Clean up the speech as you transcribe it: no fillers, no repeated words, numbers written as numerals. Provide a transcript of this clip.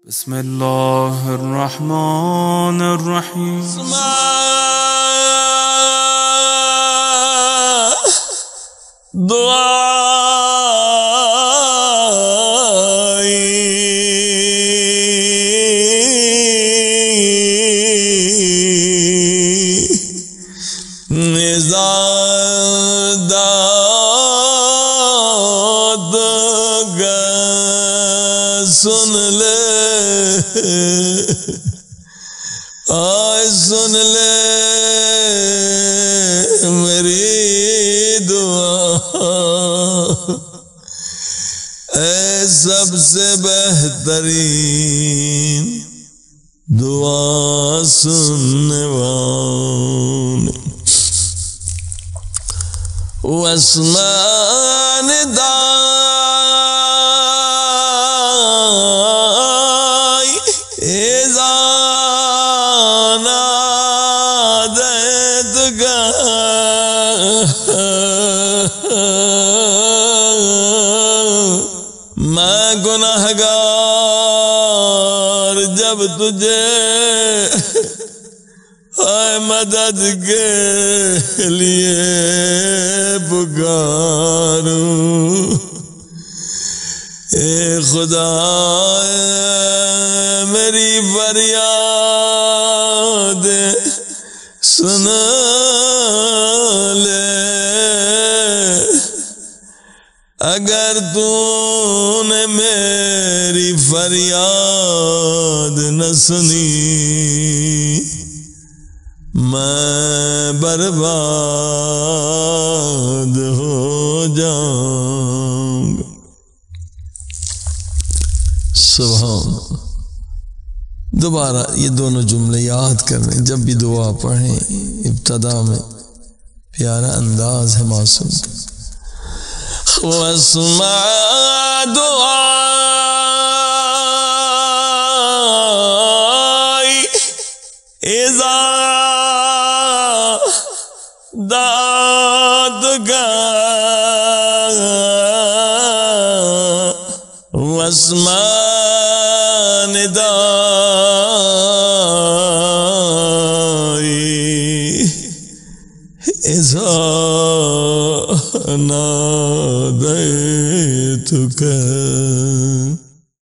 بسم الله الرحمن الرحيم سن لے آئے سن لے میری دعا اے سب سے بہترین دعا سننے والے واسمان میں گناہگار جب تجھے اے مدد کے لیے پکاروں اے خدا میری فریاد سن لے اگر تو نے میری فریاد نہ سنی میں برباد ہو جاؤں گا۔ سبحان دوبارہ یہ دونوں جملے یاد کریں جب بھی دعا پڑھیں، ابتدا میں پیارا انداز ہے معصوم کا۔ واسمع دعائی اذا دعتک واسمع ندائی اذا